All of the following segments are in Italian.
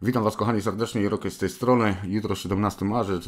Witam Was kochani serdecznie, Rok jest z tej strony. Jutro 17 marzec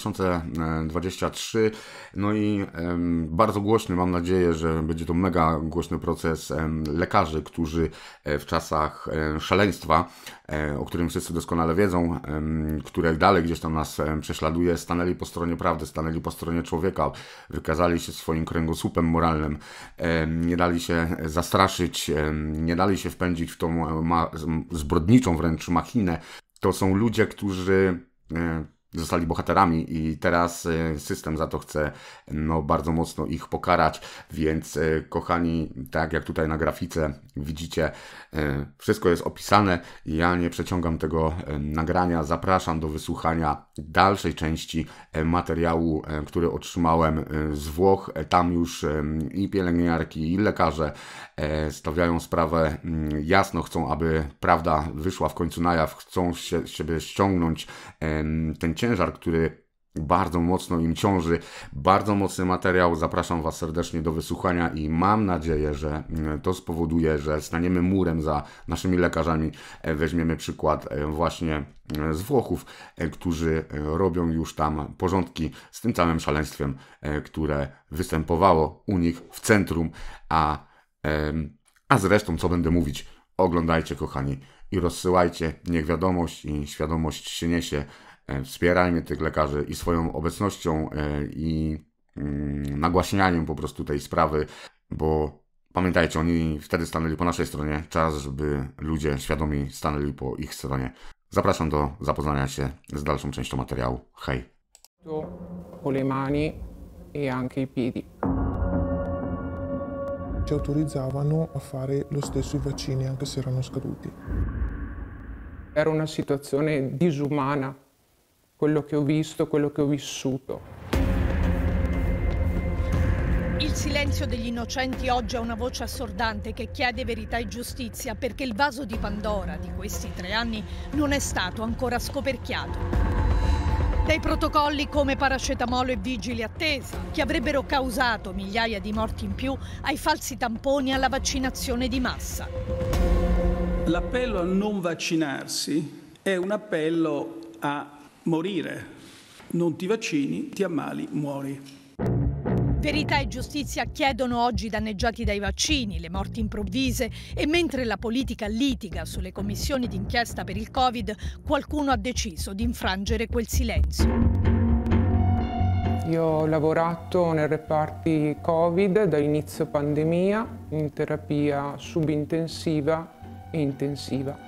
2023. No i bardzo głośny, mam nadzieję, że będzie to mega głośny proces lekarzy, którzy w czasach szaleństwa, o którym wszyscy doskonale wiedzą, które dalej gdzieś tam nas prześladuje, stanęli po stronie prawdy, stanęli po stronie człowieka, wykazali się swoim kręgosłupem moralnym, nie dali się zastraszyć, nie dali się wpędzić w tą zbrodniczą wręcz machinę. To są ludzie, którzy zostali bohaterami i teraz system za to chce bardzo mocno ich pokarać, więc kochani, tak jak tutaj na grafice widzicie, wszystko jest opisane. Ja nie przeciągam tego nagrania, zapraszam do wysłuchania dalszej części materiału, który otrzymałem z Włoch. Tam już i pielęgniarki, i lekarze stawiają sprawę jasno, chcą, aby prawda wyszła w końcu na jaw, chcą siebie ściągnąć ten ciężar, który bardzo mocno im ciąży. Bardzo mocny materiał, zapraszam Was serdecznie do wysłuchania i mam nadzieję, że to spowoduje, że staniemy murem za naszymi lekarzami. Weźmiemy przykład właśnie z Włochów, którzy robią już tam porządki z tym całym szaleństwem, które występowało u nich w centrum, a zresztą co będę mówić, oglądajcie kochani i rozsyłajcie, niech wiadomość i świadomość się niesie. Wspierajmy tych lekarzy i swoją obecnością i nagłaśnianiem po prostu tej sprawy, bo pamiętajcie, oni wtedy stanęli po naszej stronie, czas, żeby ludzie świadomi stanęli po ich stronie. Zapraszam do zapoznania się z dalszą częścią materiału. Hej! Con le mani e anche i piedi. Ci autorizzavano a fare lo stesso i vaccini anche se erano scaduti. Era una situazione disumana, quello che ho visto, quello che ho vissuto. Il silenzio degli innocenti oggi ha una voce assordante che chiede verità e giustizia perché il vaso di Pandora di questi 3 anni non è stato ancora scoperchiato. Dai protocolli come paracetamolo e vigili attesa, che avrebbero causato migliaia di morti in più, ai falsi tamponi e alla vaccinazione di massa. L'appello a non vaccinarsi è un appello a morire. Non ti vaccini, ti ammali, muori. Verità e giustizia chiedono oggi i danneggiati dai vaccini, le morti improvvise e mentre la politica litiga sulle commissioni d'inchiesta per il Covid, qualcuno ha deciso di infrangere quel silenzio. Io ho lavorato nei reparti Covid da inizio pandemia, in terapia subintensiva e intensiva.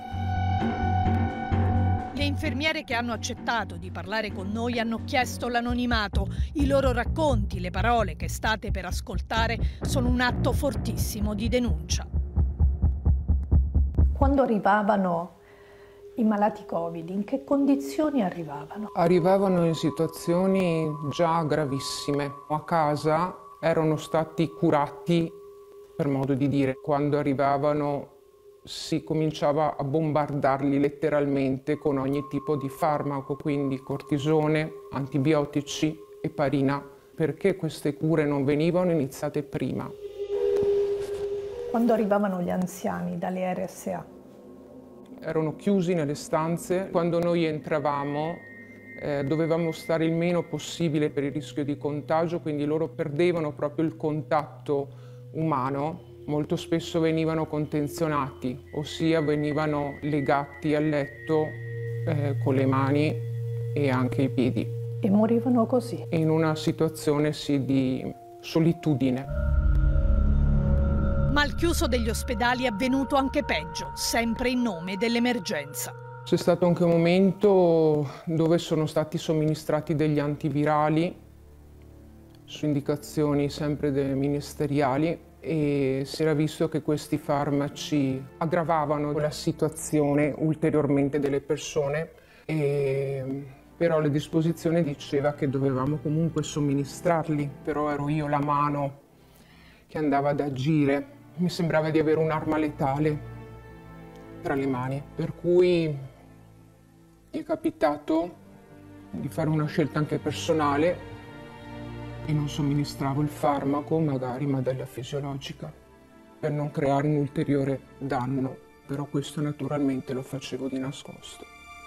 Le infermiere che hanno accettato di parlare con noi hanno chiesto l'anonimato. I loro racconti, le parole che state per ascoltare sono un atto fortissimo di denuncia. Quando arrivavano i malati Covid, in che condizioni arrivavano? Arrivavano in situazioni già gravissime. A casa erano stati curati, per modo di dire. Quando arrivavano si cominciava a bombardarli letteralmente con ogni tipo di farmaco, quindi cortisone, antibiotici, eparina, perché queste cure non venivano iniziate prima. Quando arrivavano gli anziani dalle RSA? Erano chiusi nelle stanze. Quando noi entravamo dovevamo stare il meno possibile per il rischio di contagio, quindi loro perdevano proprio il contatto umano. Molto spesso venivano contenzionati, ossia venivano legati al letto con le mani e anche i piedi. E morivano così? In una situazione sì di solitudine. Ma al chiuso degli ospedali è avvenuto anche peggio, sempre in nome dell'emergenza. C'è stato anche un momento dove sono stati somministrati degli antivirali su indicazioni sempre ministeriali e si era visto che questi farmaci aggravavano la situazione ulteriormente delle persone, però la disposizione diceva che dovevamo comunque somministrarli, però ero io la mano che andava ad agire, mi sembrava di avere un'arma letale tra le mani, per cui mi è capitato di fare una scelta anche personale e non somministravo il farmaco, magari modalia fisiologica, per non creare un ulteriore danno, però questo naturalmente lo facevo di nascosto.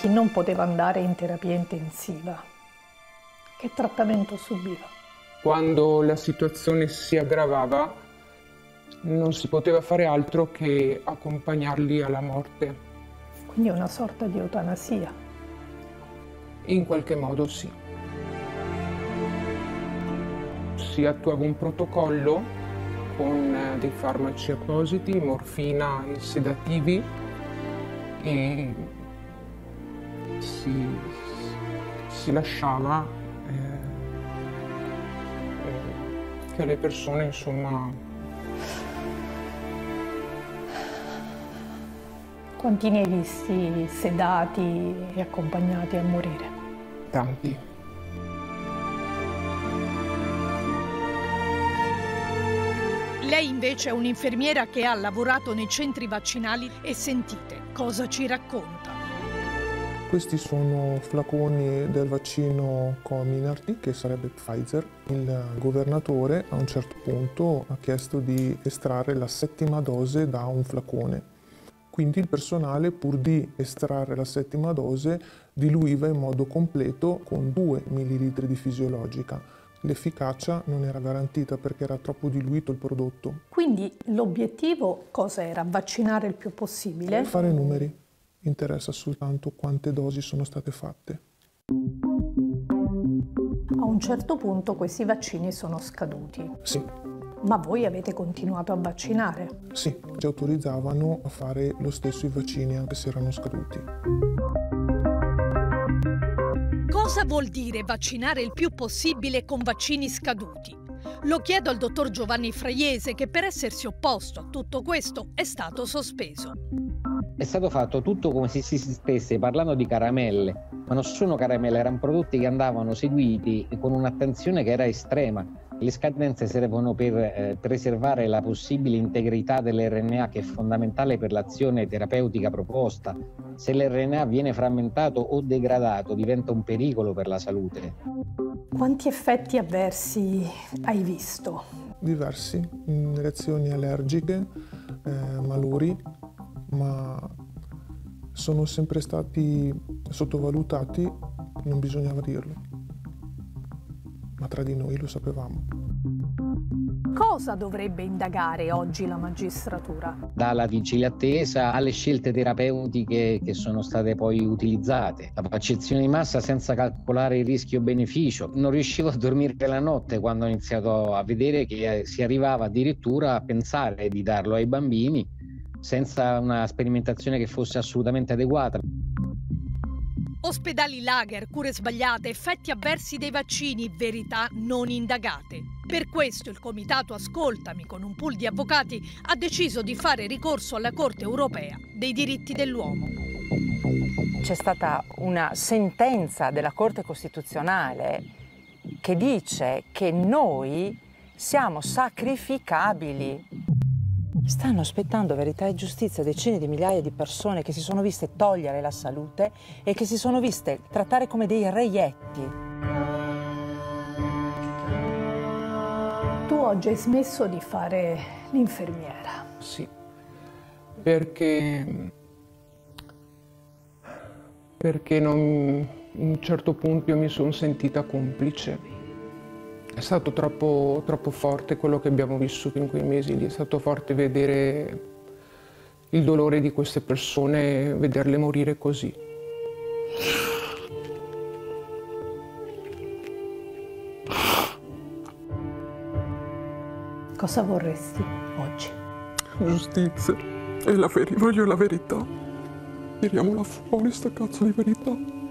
Chi non poteva andare in terapia intensiva, che trattamento subiva? Quando la situazione si aggravava, non si poteva fare altro che accompagnarli alla morte. Quindi una sorta di eutanasia. In qualche modo sì. Si attuava un protocollo con dei farmaci appositi, morfina e sedativi, e si lasciava che le persone, insomma... Quanti ne hai visti sedati e accompagnati a morire? Tanti. Lei invece è un'infermiera che ha lavorato nei centri vaccinali e sentite cosa ci racconta. Questi sono flaconi del vaccino Comirnaty, che sarebbe Pfizer. Il governatore a un certo punto ha chiesto di estrarre la 7ª dose da un flacone. Quindi il personale, pur di estrarre la 7ª dose, diluiva in modo completo con 2 ml di fisiologica. L'efficacia non era garantita perché era troppo diluito il prodotto. Quindi l'obiettivo cosa era? Vaccinare il più possibile? Fare numeri. Interessa soltanto quante dosi sono state fatte. A un certo punto questi vaccini sono scaduti. Sì. Ma voi avete continuato a vaccinare? Sì, ci autorizzavano a fare lo stesso i vaccini anche se erano scaduti. Cosa vuol dire vaccinare il più possibile con vaccini scaduti? Lo chiedo al dottor Giovanni Fraiese, che per essersi opposto a tutto questo è stato sospeso. È stato fatto tutto come se si stesse parlando di caramelle, ma non sono caramelle, erano prodotti che andavano seguiti con un'attenzione che era estrema. Le scadenze servono per preservare la possibile integrità dell'RNA, che è fondamentale per l'azione terapeutica proposta. Se l'RNA viene frammentato o degradato, diventa un pericolo per la salute. Quanti effetti avversi hai visto? Diversi, reazioni allergiche, malori, ma sono sempre stati sottovalutati, non bisognava dirlo, ma tra di noi lo sapevamo. Cosa dovrebbe indagare oggi la magistratura? Dalla vigilia attesa alle scelte terapeutiche che sono state poi utilizzate, la vaccinazione di massa senza calcolare il rischio-beneficio. Non riuscivo a dormire la notte quando ho iniziato a vedere che si arrivava addirittura a pensare di darlo ai bambini senza una sperimentazione che fosse assolutamente adeguata. Ospedali lager, cure sbagliate, effetti avversi dei vaccini, verità non indagate. Per questo il comitato Ascoltami, con un pool di avvocati, ha deciso di fare ricorso alla Corte europea dei diritti dell'uomo. C'è stata una sentenza della Corte Costituzionale che dice che noi siamo sacrificabili. Stanno aspettando verità e giustizia decine di migliaia di persone che si sono viste togliere la salute e che si sono viste trattare come dei reietti. Tu oggi hai smesso di fare l'infermiera. Sì, perché a un certo punto io mi sono sentita complice. È stato troppo forte quello che abbiamo vissuto in quei mesi lì, è stato forte vedere il dolore di queste persone, vederle morire così. Cosa vorresti oggi? Giustizia. E voglio la verità. Tiriamola fuori sta cazzo di verità.